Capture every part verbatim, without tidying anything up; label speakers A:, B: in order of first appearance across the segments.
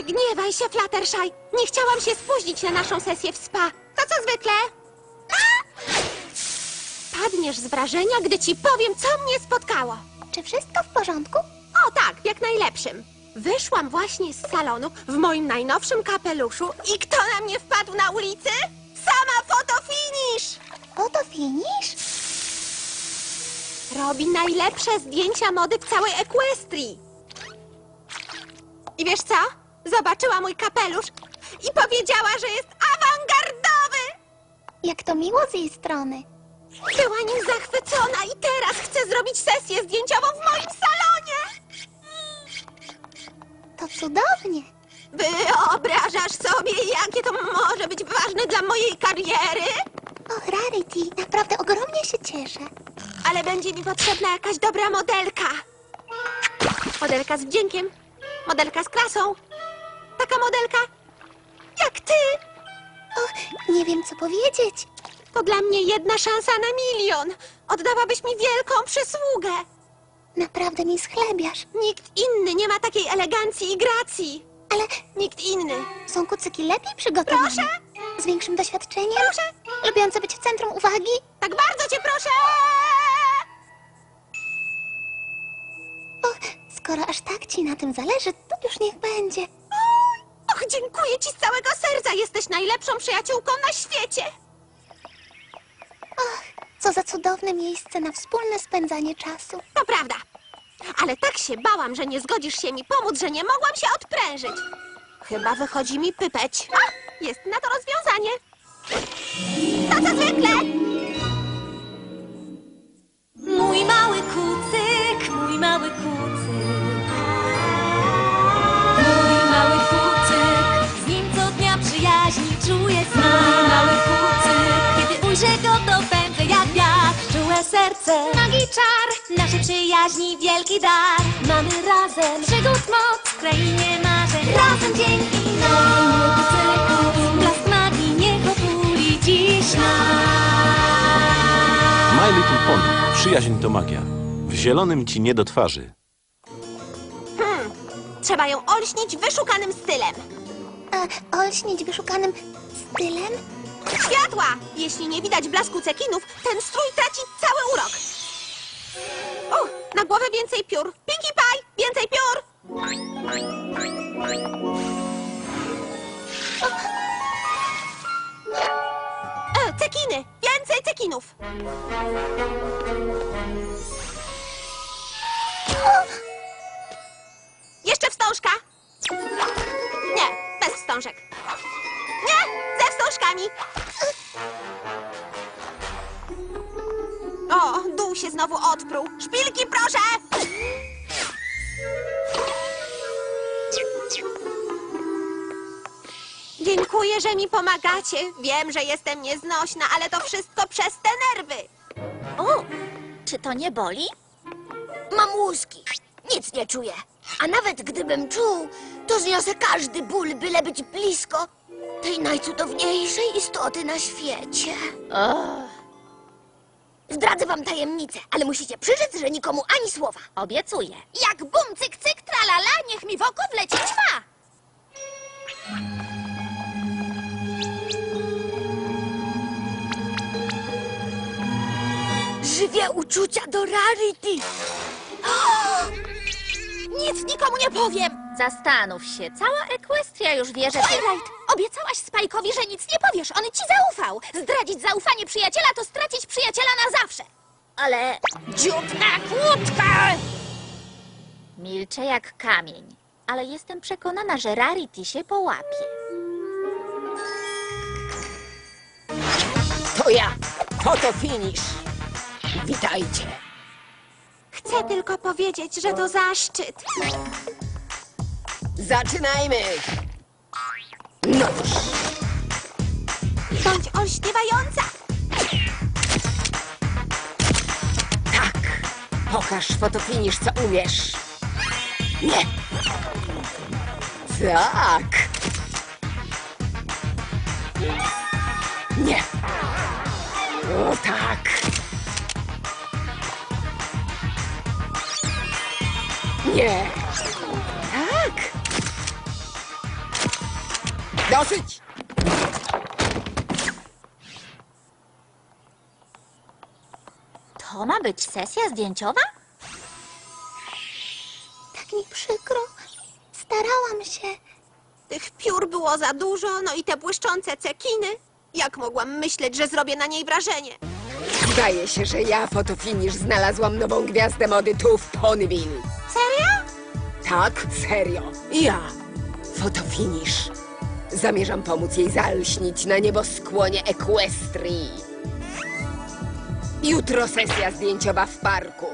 A: Nie gniewaj się, Fluttershy. Nie chciałam się spóźnić na naszą sesję w spa. To co zwykle. Padniesz z wrażenia, gdy ci powiem, co mnie spotkało.
B: Czy wszystko w porządku?
A: O tak, w jak najlepszym. Wyszłam właśnie z salonu w moim najnowszym kapeluszu i kto na mnie wpadł na ulicy? Sama fotofinish!
B: Fotofinish?
A: Robi najlepsze zdjęcia mody w całej Equestrii. I wiesz co? Zobaczyła mój kapelusz i powiedziała, że jest awangardowy!
B: Jak to miło z jej strony.
A: Była nim zachwycona i teraz chce zrobić sesję zdjęciową w moim salonie!
B: To cudownie.
A: Wyobrażasz sobie, jakie to może być ważne dla mojej kariery?
B: O, Rarity, naprawdę ogromnie się cieszę.
A: Ale będzie mi potrzebna jakaś dobra modelka. Modelka z wdziękiem. Modelka z klasą. Taka modelka jak ty.
B: Och, nie wiem, co powiedzieć.
A: To dla mnie jedna szansa na milion. Oddałabyś mi wielką przysługę.
B: Naprawdę mi schlebiasz.
A: Nikt inny nie ma takiej elegancji i gracji.
B: Ale
A: Nikt inny.
B: są kucyki lepiej przygotowane.
A: Proszę?
B: Z większym doświadczeniem?
A: Proszę?
B: Lubiące być w centrum uwagi?
A: Tak bardzo cię proszę!
B: Och, skoro aż tak ci na tym zależy, to już niech będzie.
A: Och, dziękuję ci z całego serca. Jesteś najlepszą przyjaciółką na świecie.
B: Och, co za cudowne miejsce na wspólne spędzanie czasu.
A: To prawda. Ale tak się bałam, że nie zgodzisz się mi pomóc, że nie mogłam się odprężyć. Chyba wychodzi mi pypeć. A, jest na to rozwiązanie. To co zwykle.
C: Mój mały kucyk, mój mały kucyk. Mój mały kucyk, z nim co dnia przyjaźni czuję smak. Mój mały kucyk, kiedy ujrzę go, to pędzę jak wiatr. Czułe serce, magii czar, naszej przyjaźni wielki dar. Mamy razem przygód moc w krainie marzeń. Razem dzięki nam, mój kucyku, blask magii niech otuli dziś nas.
D: My Little Pony. Przyjaźń to magia. W zielonym ci nie do twarzy.
A: Hmm, trzeba ją olśnić wyszukanym stylem.
B: A olśnić wyszukanym stylem?
A: Światła! Jeśli nie widać blasku cekinów, ten strój traci cały urok. Uch, na głowę więcej piór. Pinkie Pie, więcej piór! E, cekiny! Więcej cekinów! Jeszcze wstążka! Nie, bez wstążek. Nie, ze wstążkami! O, dół się znowu odpruł. Szpilki, proszę! Dziękuję, że mi pomagacie. Wiem, że jestem nieznośna, ale to wszystko przez te nerwy.
E: O, czy to nie boli? Mam łuski. Nic nie czuję. A nawet gdybym czuł, to zniosę każdy ból, byle być blisko tej najcudowniejszej istoty na świecie. Zdradzę wam tajemnicę, ale musicie przyrzec, że nikomu ani słowa.
C: Obiecuję.
E: Jak bum, cyk, cyk, tralala, niech mi w oko wleci ćma. Żywie uczucia do Rarity. Nic nikomu nie powiem.
C: Zastanów się, cała Equestria już wie, że ty...
E: Twilight, obiecałaś Spike'owi, że nic nie powiesz. On ci zaufał. Zdradzić zaufanie przyjaciela to stracić przyjaciela na zawsze.
C: Ale
E: Dziób na kłódkę!
C: milczę jak kamień. Ale jestem przekonana, że Rarity się połapie.
F: To ja, fotofinish. Witajcie.
A: Chcę tylko powiedzieć, że to zaszczyt.
F: Zaczynajmy. No już.
A: Bądź olśniewająca.
F: Tak. Pokaż, fotofinish, co umiesz. Nie. Tak. Nie. O tak. Nie. Tak. Dosyć!
C: To ma być sesja zdjęciowa?
B: Tak mi przykro. Starałam się.
A: Tych piór było za dużo, no i te błyszczące cekiny. Jak mogłam myśleć, że zrobię na niej wrażenie?
F: Zdaje się, że ja, Fotofinish, znalazłam nową gwiazdę mody tu w Ponyville.
A: Serio?
F: Tak, serio. Ja, Fotofinish. Zamierzam pomóc jej zalśnić na nieboskłonie Equestrii. Jutro sesja zdjęciowa w parku.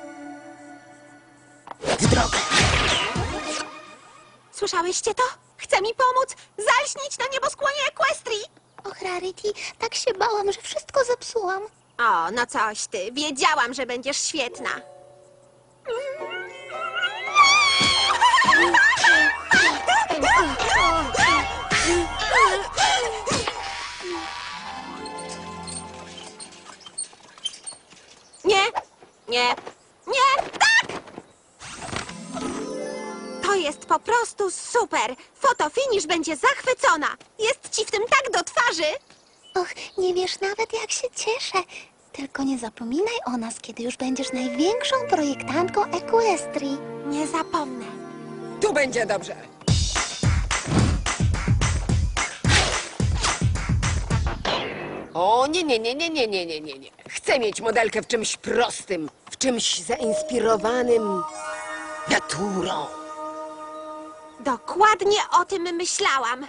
F: W drogę.
A: Słyszałyście to? Chce mi pomóc zalśnić na nieboskłonie Equestrii.
B: Och, Rarity, tak się bałam, że wszystko zepsułam.
A: O, no coś ty. Wiedziałam, że będziesz świetna. Nie, nie, nie, tak! To jest po prostu super. Fotofinish będzie zachwycona. Jest ci w tym tak do twarzy.
B: Och, nie wiesz nawet, jak się cieszę. Tylko nie zapominaj o nas, kiedy już będziesz największą projektantką Equestrii.
A: Nie zapomnę.
F: Tu będzie dobrze. O, nie, nie, nie, nie, nie, nie, nie, nie, nie. Chcę mieć modelkę w czymś prostym, w czymś zainspirowanym naturą.
A: Dokładnie o tym myślałam.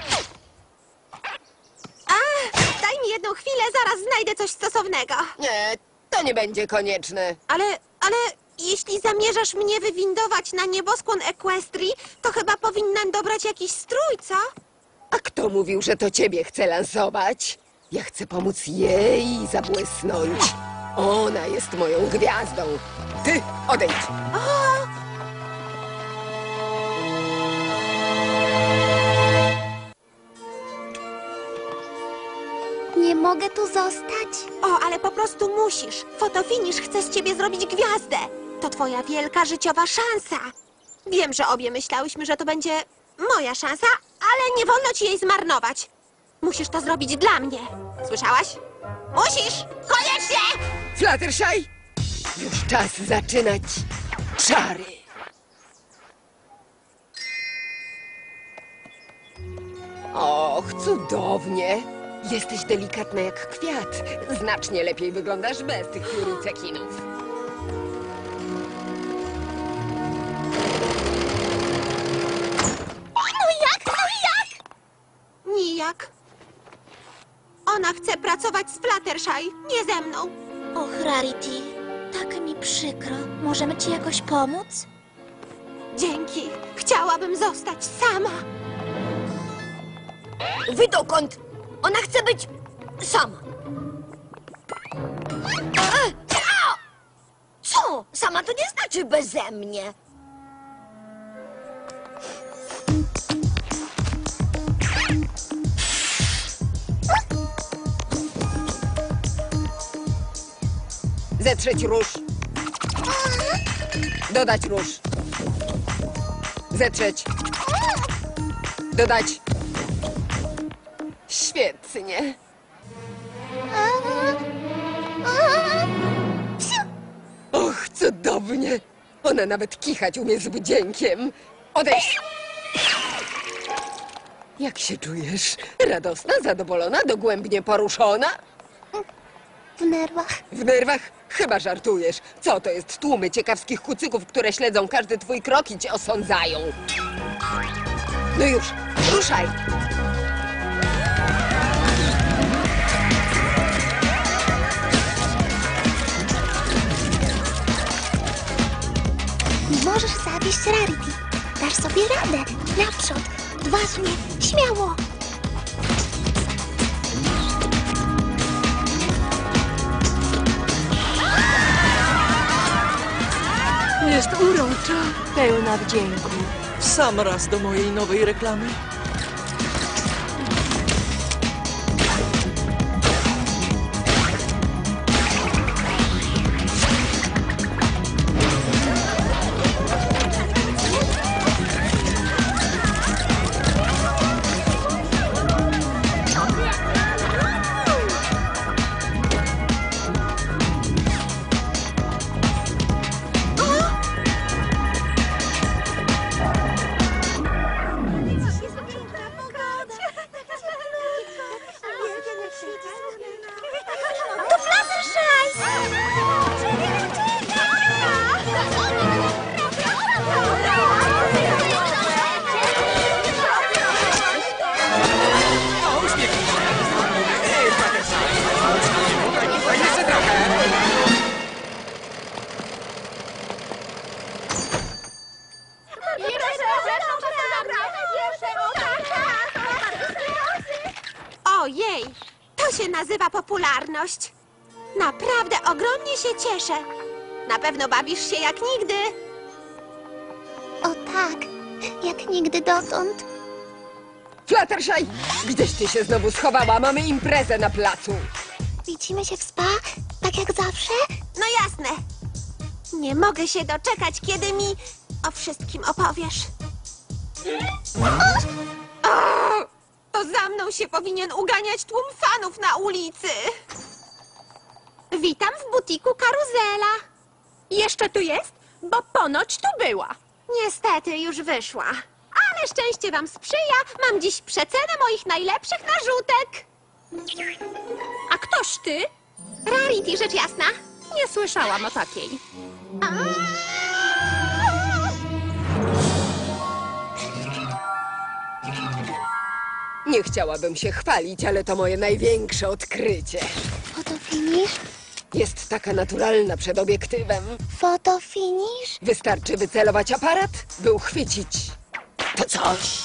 A: A, daj mi jedną chwilę, zaraz znajdę coś stosownego.
F: Nie, to nie będzie konieczne.
A: Ale, ale jeśli zamierzasz mnie wywindować na nieboskłon Equestrii, to chyba powinnam dobrać jakiś strój, co?
F: A kto mówił, że to ciebie chcę lansować? Ja chcę pomóc jej zabłysnąć. Ona jest moją gwiazdą. Ty odejdź.
B: Nie mogę tu zostać.
A: O, ale po prostu musisz. Fotofinish chce z ciebie zrobić gwiazdę. To twoja wielka życiowa szansa. Wiem, że obie myślałyśmy, że to będzie moja szansa, ale nie wolno ci jej zmarnować. Musisz to zrobić dla mnie. Słyszałaś? Musisz! Koniecznie!
F: Fluttershy, już czas zaczynać czary. Och, cudownie. Jesteś delikatna jak kwiat. Znacznie lepiej wyglądasz bez tych piór i cekinów.
A: No jak? No jak? Nijak. Ona chce pracować z Fluttershy, nie ze mną.
C: Och, Rarity, tak mi przykro. Możemy ci jakoś pomóc?
A: Dzięki. Chciałabym zostać sama.
E: Wy dokąd? Ona chce być sama. E, a! Co? Sama to nie znaczy beze mnie.
F: Zetrzeć róż. Dodać róż. Zetrzeć. Dodać. Świetnie. Och, cudownie. Ona nawet kichać umie z wdziękiem. Odejść. Jak się czujesz? Radosna, zadowolona, dogłębnie poruszona?
B: W nerwach.
F: W nerwach? Chyba żartujesz. Co to jest tłumy ciekawskich kucyków, które śledzą każdy twój krok i cię osądzają? No już, ruszaj!
B: Nie możesz zawieść Rarity. Dasz sobie radę. Naprzód. Odważnie. Śmiało.
G: Jest urocza, pełna wdzięku. W sam raz do mojej nowej reklamy.
A: się nazywa popularność. Naprawdę ogromnie się cieszę. Na pewno bawisz się jak nigdy.
B: O tak, jak nigdy dotąd.
F: Fluttershy, gdzieś ty się znowu schowała? Mamy imprezę na placu.
B: Widzimy się w spa, tak jak zawsze?
A: No jasne. Nie mogę się doczekać, kiedy mi o wszystkim opowiesz. O! To za mną się powinien uganiać tłum fanów na ulicy. Witam w butiku Karuzela.
H: Jeszcze tu jest? Bo ponoć tu była.
A: Niestety już wyszła. Ale szczęście wam sprzyja. Mam dziś przecenę moich najlepszych narzutek.
H: A ktoś ty?
A: Rarity, rzecz jasna.
H: Nie słyszałam o takiej.
F: Nie chciałabym się chwalić, ale to moje największe odkrycie.
B: Fotofinish?
F: Jest taka naturalna przed obiektywem.
B: Fotofinish?
F: Wystarczy wycelować aparat, by uchwycić to coś.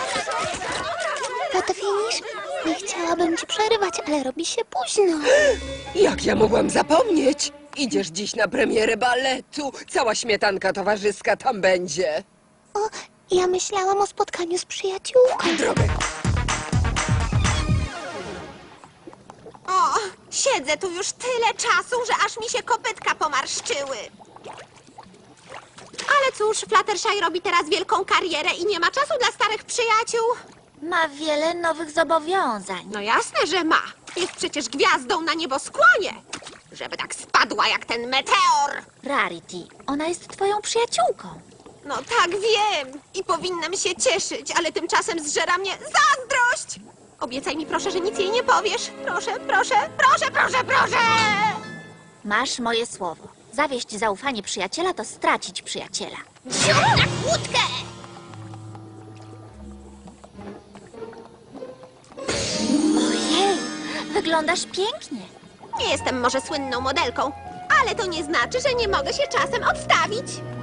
B: Fotofinish? Nie chciałabym ci przerywać, ale robi się późno.
F: Jak ja mogłam zapomnieć? Idziesz dziś na premierę baletu. Cała śmietanka towarzyska tam będzie.
B: O, ja myślałam o spotkaniu z przyjaciółką.
F: Drogę.
A: O, siedzę tu już tyle czasu, że aż mi się kopytka pomarszczyły. Ale cóż, Fluttershy robi teraz wielką karierę i nie ma czasu dla starych przyjaciół.
E: Ma wiele nowych zobowiązań.
A: No jasne, że ma. Jest przecież gwiazdą na nieboskłonie. Żeby tak spadła jak ten meteor.
E: Rarity, ona jest twoją przyjaciółką.
A: No tak, wiem. I powinnam się cieszyć, ale tymczasem zżera mnie zazdrość. Obiecaj mi proszę, że nic jej nie powiesz. Proszę, proszę, proszę, proszę, proszę!
E: Masz moje słowo. Zawieść zaufanie przyjaciela to stracić przyjaciela.
A: Na kłódkę!
E: Ojej, wyglądasz pięknie.
A: Nie jestem może słynną modelką, ale to nie znaczy, że nie mogę się czasem odstawić.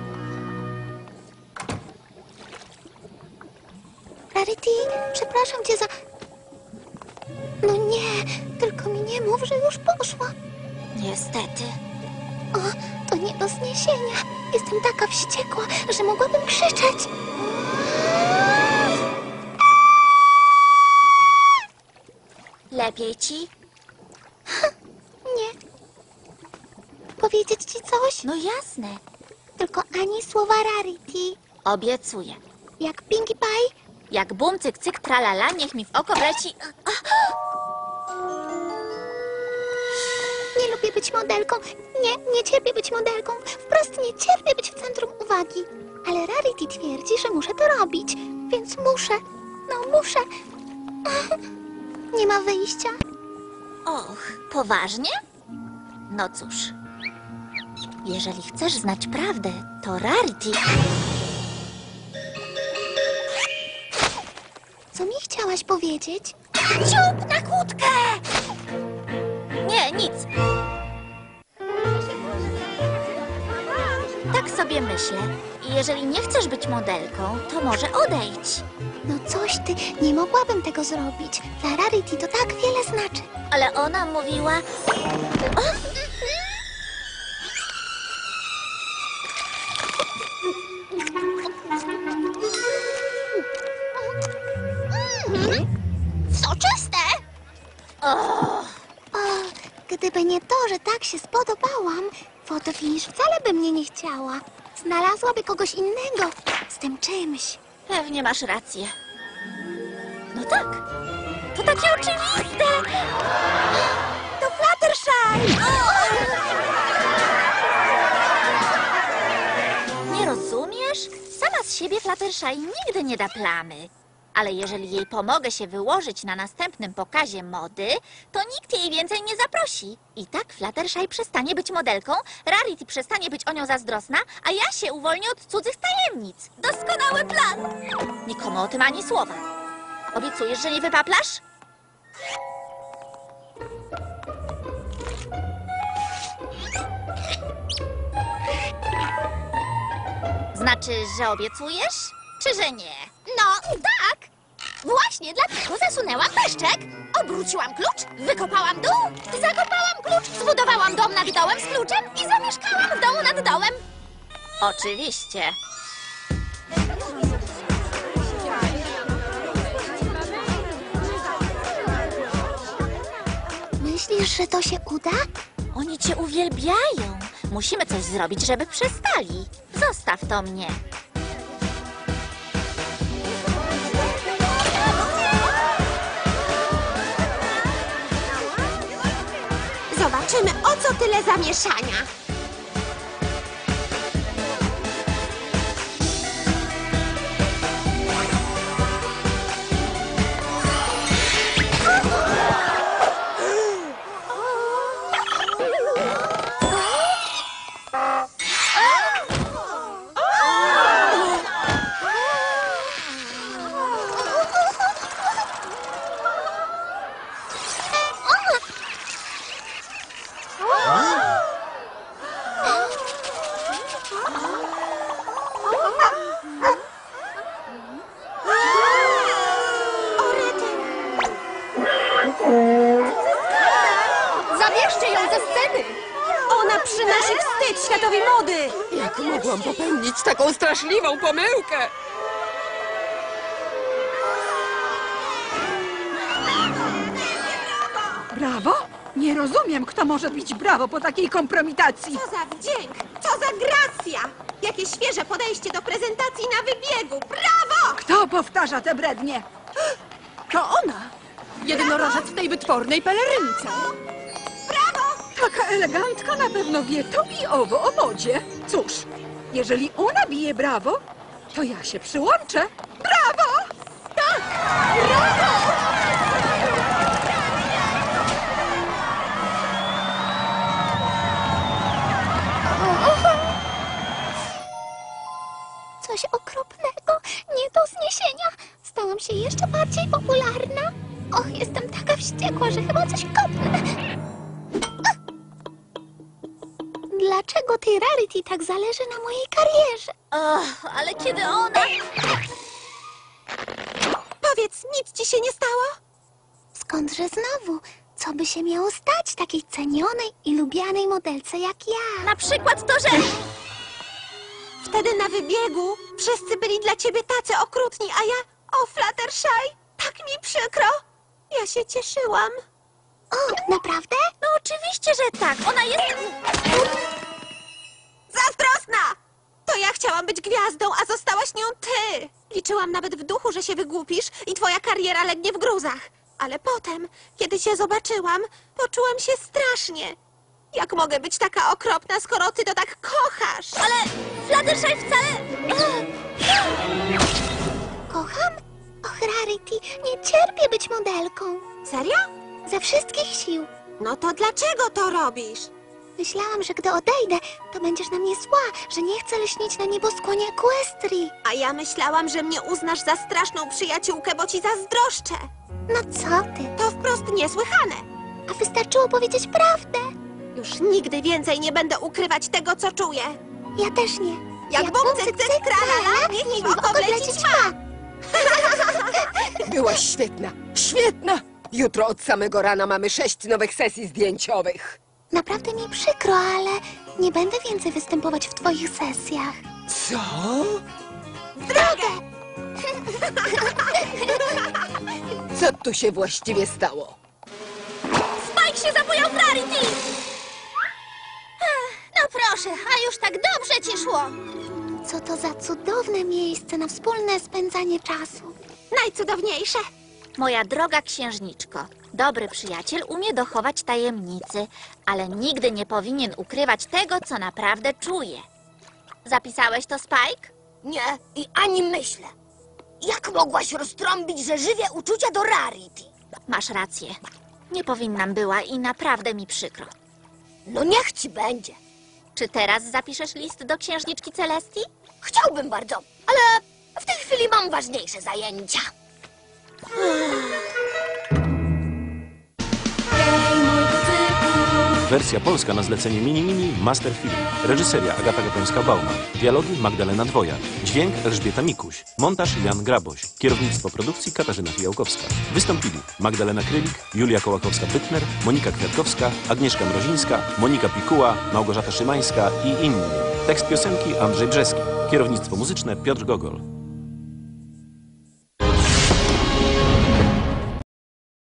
B: Rarity, przepraszam cię za... No nie, tylko mi nie mów, że już poszła.
E: Niestety.
B: O, to nie do zniesienia. Jestem taka wściekła, że mogłabym krzyczeć.
E: Lepiej ci?
B: Nie. Powiedzieć ci coś?
E: No jasne.
B: Tylko ani słowa Rarity.
E: Obiecuję.
B: Jak Pinkie Pie?
E: Jak bum, cyk, cyk, tralala, niech mi w oko wleci...
B: Nie lubię być modelką. Nie, nie cierpię być modelką. Wprost nie cierpię być w centrum uwagi. Ale Rarity twierdzi, że muszę to robić. Więc muszę. No muszę. Nie ma wyjścia.
E: Och, poważnie? No cóż. Jeżeli chcesz znać prawdę, to Rarity...
B: Co mi chciałaś powiedzieć?
E: Ciup na kłódkę! Nie, nic. Tak sobie myślę. I jeżeli nie chcesz być modelką, to może odejdź.
B: No coś ty, nie mogłabym tego zrobić. Dla Rarity to tak wiele znaczy.
E: Ale ona mówiła... O!
B: Soczyste!
E: O!
B: O, gdyby nie to, że tak się spodobałam, Fotofinish wcale by mnie nie chciała. Znalazłaby kogoś innego z tym czymś.
E: Pewnie masz rację. No tak. To takie oczywiste.
A: To Fluttershy!
E: Nie rozumiesz? Sama z siebie Fluttershy nigdy nie da plamy. Ale jeżeli jej pomogę się wyłożyć na następnym pokazie mody, to nikt jej więcej nie zaprosi. I tak Fluttershy przestanie być modelką, Rarity przestanie być o nią zazdrosna, a ja się uwolnię od cudzych tajemnic. Doskonały plan! Nikomu o tym ani słowa. Obiecujesz, że nie wypaplasz? Znaczy, że obiecujesz, czy że nie?
B: No, tak! Właśnie dlatego zasunęłam peszczek.
E: Obróciłam klucz, wykopałam dół, zakopałam klucz, zbudowałam dom nad dołem z kluczem i zamieszkałam w domu nad dołem.
C: Oczywiście.
B: Myślisz, że to się uda?
C: Oni cię uwielbiają. Musimy coś zrobić, żeby przestali. Zostaw to mnie.
A: Zobaczymy, o co tyle zamieszania.
E: Zabierzcie ją ze sceny!
A: Ona przynosi wstyd światowi mody.
F: Jak mogłam popełnić taką straszliwą pomyłkę?
G: Brawo? Nie rozumiem, kto może bić brawo po takiej kompromitacji.
A: Co za wdzięk, co za gracja. Jakie świeże podejście do prezentacji na wybiegu. Brawo!
G: Kto powtarza te brednie?
H: To ona! Jednorożec w tej wytwornej pelerynce.
A: Brawo!
G: Taka elegantka na pewno wie to i owo o modzie. Cóż, jeżeli ona bije brawo, to ja się przyłączę. Brawo!
B: Coś okropnego, nie do zniesienia. Stałam się jeszcze bardziej popularna. Och, jestem taka wściekła, że chyba coś kopnę. Ach! Dlaczego tej Rarity tak zależy na mojej karierze?
C: Och, ale kiedy ona...
A: Powiedz, nic ci się nie stało?
B: Skądże znowu? Co by się miało stać takiej cenionej i lubianej modelce jak ja?
C: Na przykład to, że...
A: Wtedy na wybiegu wszyscy byli dla ciebie tacy okrutni, a ja... O, Fluttershy, tak mi przykro. Ja się cieszyłam.
B: O, naprawdę?
C: No oczywiście, że tak. Ona jest...
A: Zazdrosna! To ja chciałam być gwiazdą, a zostałaś nią ty. Liczyłam nawet w duchu, że się wygłupisz i twoja kariera legnie w gruzach. Ale potem, kiedy cię zobaczyłam, poczułam się strasznie. Jak mogę być taka okropna, skoro ty to tak kochasz?
C: Ale Fluttershy wcale...
B: Kocham? Och, Rarity, nie cierpię być modelką.
A: Serio?
B: Ze wszystkich sił.
A: No to dlaczego to robisz?
B: Myślałam, że gdy odejdę, to będziesz na mnie zła, że nie chcę lśnić na nieboskłonie Equestrii.
A: A ja myślałam, że mnie uznasz za straszną przyjaciółkę, bo ci zazdroszczę.
B: No co ty?
A: To wprost niesłychane.
B: A wystarczyło powiedzieć prawdę.
A: Już nigdy więcej nie będę ukrywać tego, co czuję.
B: Ja też nie.
A: Jak bum, cyk, cyk, tralala, niech mi w oko wleci ćma.
F: Byłaś świetna, świetna! Jutro od samego rana mamy sześć nowych sesji zdjęciowych.
B: Naprawdę mi przykro, ale nie będę więcej występować w twoich sesjach.
F: Co?
A: W drogę!
F: Co tu się właściwie stało?
C: Spike się zabujał w Rarity! No proszę, a już tak dobrze ci szło.
B: Co to za cudowne miejsce na wspólne spędzanie czasu.
A: Najcudowniejsze.
C: Moja droga księżniczko, dobry przyjaciel umie dochować tajemnicy, ale nigdy nie powinien ukrywać tego, co naprawdę czuje. Zapisałeś to, Spike?
E: Nie, i ani myślę. Jak mogłaś roztrąbić, że żywię uczucia do Rarity?
C: Masz rację. Nie powinnam była i naprawdę mi przykro.
E: No niech ci będzie.
C: Czy teraz zapiszesz list do księżniczki Celestii?
E: Chciałbym bardzo, ale w tej chwili mam ważniejsze zajęcia.
C: Hej, mój kucyku,
D: Wersja polska na zlecenie Mini Mini Master Film. Reżyseria Agata Gatońska-Bauman. Dialogi Magdalena Dwojak. Dźwięk Elżbieta Mikuś. Montaż Jan Graboś. Kierownictwo produkcji Katarzyna Fijałkowska. Wystąpili Magdalena Krylik, Julia Kołakowska-Bytner, Monika Kwiatkowska, Agnieszka Mrozińska, Monika Pikuła, Małgorzata Szymańska i inni. Tekst piosenki Andrzej Brzeski. Kierownictwo muzyczne Piotr Gogol.